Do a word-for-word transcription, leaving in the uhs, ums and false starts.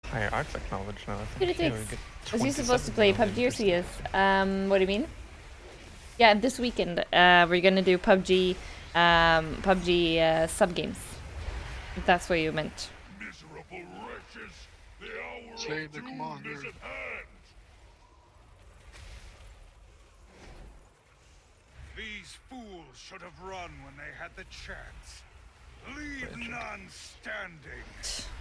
I arts acknowledge now. I Good think it yeah, is. Was you supposed to play P U B G or C S? Um, what do you mean? Yeah, this weekend uh, we're gonna do P U B G, um, P U B G uh, sub games. If that's what you meant. Miserable wretches, the hour Slay of the doom commander. is at hand. These fools should have run when they had the chance. Leave none standing.